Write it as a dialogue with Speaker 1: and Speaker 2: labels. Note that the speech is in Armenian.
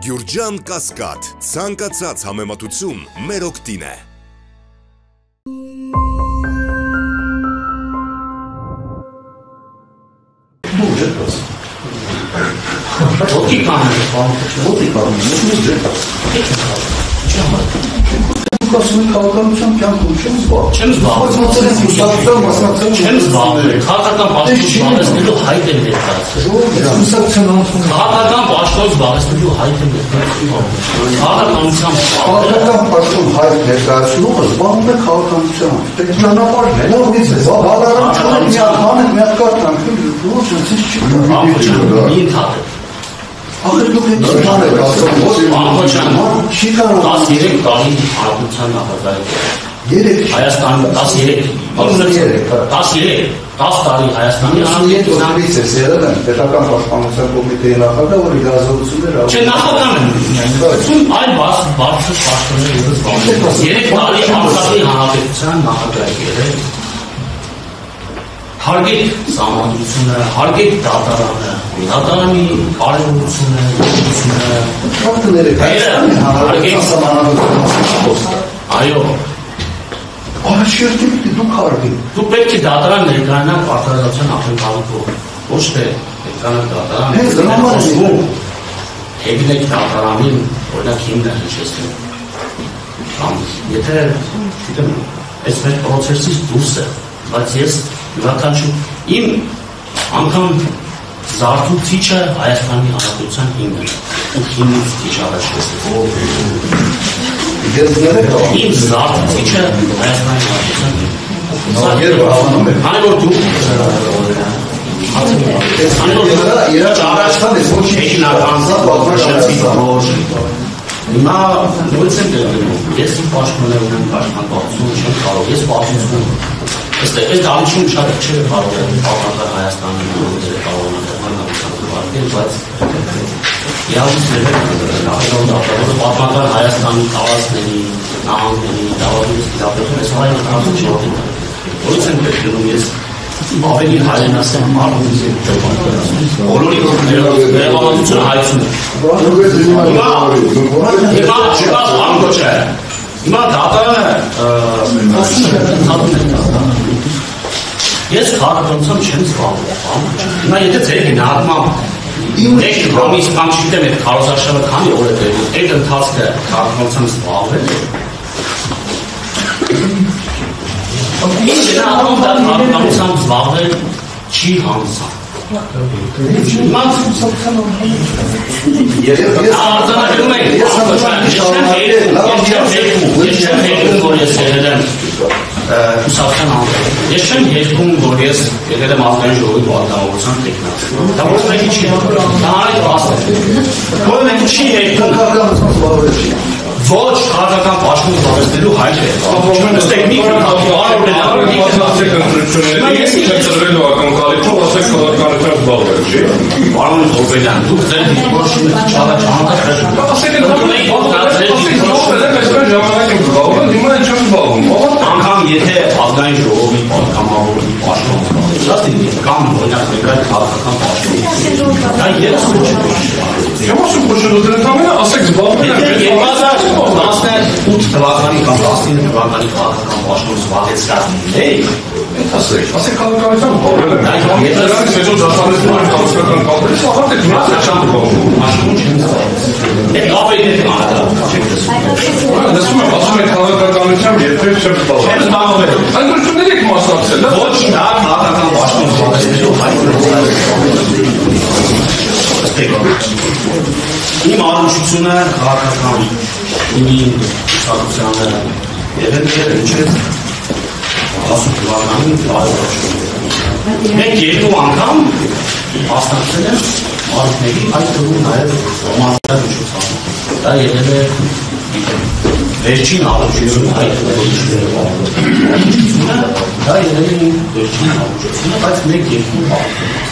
Speaker 1: Գյուրջան Կասկադ, ցանկացած համեմատություն մեր օգտին է։
Speaker 2: Ասում քաղաքականության կյանքում չեմ զբաղվել։
Speaker 3: Չեմ զբաղվել։ Չեմ զբաղվել։ Քաղաքական պաշտոն զբաղեցնելու հայտ եմ ներկայացրել։ Քաղաքական պաշտոն զբաղեցնելու հայտ եմ ներկայացրել։
Speaker 2: Քաղաքական պաշտոն հայտ ներկայացնումը զբաղվում է քաղաքականությամբ։ Դե ճանապարհն է, նորից է։ Բավարարան չունի մի հատ կարգ անքել, ոչ ինձ չի։
Speaker 3: Մի ընդհատել։
Speaker 2: Ախր դուք եք չանեք ասում,
Speaker 3: Անկոչան,
Speaker 2: չի կարող
Speaker 3: 13 տարի հանրության նախագահ Հայաստանի 10 տարի Հայաստանի
Speaker 2: հանրությունից է եղել են պետական պաշտպանության կոմիտեի նախագահ, որի գազացությունները
Speaker 3: չէ, նախագահն են, այլ բարձր պաշտոններ ևս զբաղվում։ 3 տարի Արցախի հանրապետության նախագահ եղել։ Հարգեք սահմանադրությունը, հարգեք դատարանը, դատարանի կարևորությունը, հարգեք սահմանադրությունը։ Այո։
Speaker 2: Առաջերտի դուք հարգեք։
Speaker 3: Դուք պետք է դատարան ներկայանաք արտադրության ապրանքով, ոչ թե ներկայանաք դատարան։
Speaker 2: Հենց դրամատիկ։
Speaker 3: Հեգնեք դատարանին, օրինակ հիմնը հիշեցնեք։ Կամ եթե գիտեմ, այս մեր պրոցեսից դուրս է, բայց ես յուրաքանչյուր իմ անգամ զարթուցիչը Հայաստանի Հանրապետության հիմնն է, ու հիմնից քիչ առաջ իմ զարթուցիչը Հայաստանի Հանրապետության հիմնն է։ Քանի որ դուք առաջվան ես ոչ հեգնական բազմաշերցի հիմա նույնց եմ դերում, ես իմ պաշտպանել ունեմ պաշտպանություն չեմ կարող, ես պաշտպանում Այս դավիճում շատ չէ կարող է պատմական Հայաստանի նորմերը կարողանալ բայց իհարկե պատմական Հայաստանի տարածքների, նահանգների, դավաճույց դիապետում ես հայ նկատում չի որից եմ պետք ես ավելի հայրենասեր մարդ բոլորի ներողամատությունը հայցում հիմա անկոչ է Հիմա դատարանը ես քաղաքականությամբ չեմ զբաղվում Հիմա եթե ձեր գնահատմամբ մեկ ամիս կամ չգիտեմ այդ քարոզարշավը քանի օր է տևում այդ ընթացքը քաղաքականությամբ զբաղվել է Ինչ գնահատմամբ դա քաղաքականությամբ զբաղվել չի հանդիսանում Ես չեմ երկում, որ ես եկել եմ ազգային ժողովի պատգամավորության տեխնաց։ Դա ոչ մեկի չի երկում, դա արեք պաստ է։ Ոչ մեկի չի երկում։ Ոչ քաղաքական պաշտպան զբաղեցնելու հայտ է։ Նստեք մի
Speaker 4: ծրվելու ակնկալիքով ասեք քաղաքականությամբ զբաղվել, չի։
Speaker 3: Պարոն Հովբելյան, դուք ձեր դիրքորոշումը
Speaker 4: հիմա չեմ զբաղվում։
Speaker 3: Անգամ եթե ազգային ժողովի պատգամավորի պաշտպան կամ օրինակ ներկայ քաղաքական պաշտպան դա ես ոչ
Speaker 4: Չեմ ասում փոշելու դրա տամենը ասեք զբաղվել
Speaker 3: եմ 2018 թվականի կամ 19 թվականի քաղաքական պաշտպան զբաղեցրած
Speaker 4: ասեք քաղաքականությամբ զբաղվել եմ դրանից հետո դասարեցնում եմ քաղաքական կապերից աղաք եք միացել չեմ զբաղվում
Speaker 3: Աշխում չեմ զբաղվում Այդ կապերի հետ
Speaker 4: Լսում եմ, ասում եք քաղաքականությամբ երբեք չեմ զբաղվել
Speaker 3: Չեմ զբաղվել
Speaker 4: Ընտրությունների եք մասնակցել
Speaker 3: Ոչ դա քաղաքական պաշտպան զբաղեցնելու Իմ առնչությունը քաղաքական իմի ստատուսյանները եղել չէ ասում թվականին մեկ երկու անգամ մասնակցել եմ մարդների այդ թվում նաև ոմանքներ միջոցառում դա եղել է վերջին առնչությունը այդ դա եղել է վերջին առնչությունը բայց մեկ երկու